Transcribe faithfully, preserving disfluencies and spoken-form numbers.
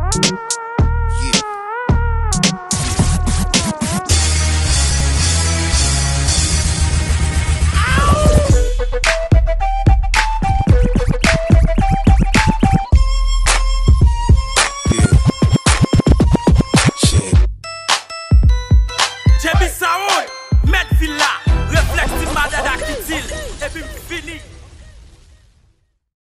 Jebi Saoud, Med Villa, Reflex ti madada ki til, epi fini.